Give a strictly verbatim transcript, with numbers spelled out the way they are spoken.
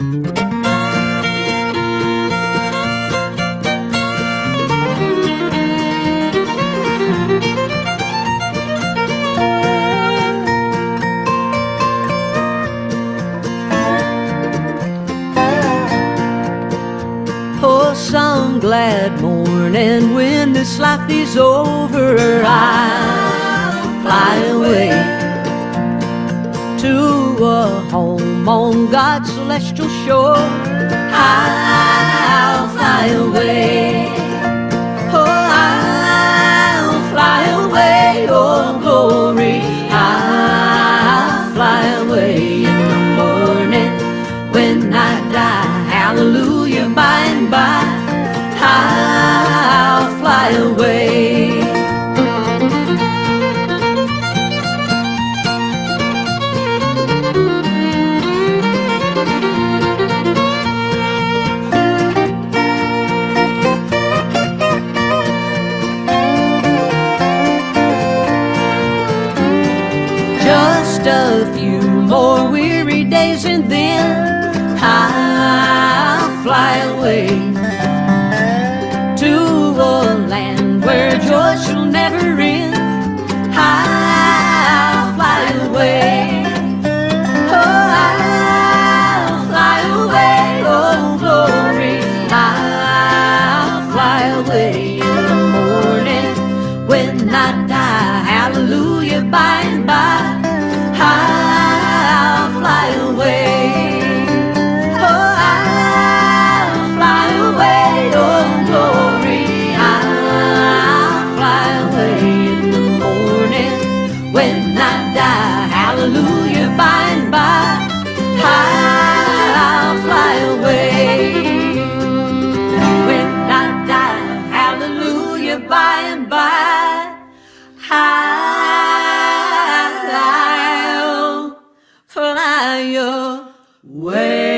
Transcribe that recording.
Oh, some glad morning when this life is over, I'll fly away to a home on God's celestial shore. I'll fly away. Oh, I'll fly away, oh glory. I'll fly away in the morning when I die. Hallelujah, by and by, I'll fly away. Just a few more weary days and then I'll fly away to a land where joy shall never end. I'll fly away. Oh, I'll fly away, oh glory. I'll fly away in the morning when I die. Hallelujah, by and by, I'll fly away. When I die, hallelujah, by and by, I'll fly away. When I die, hallelujah, by and by, I'll fly away.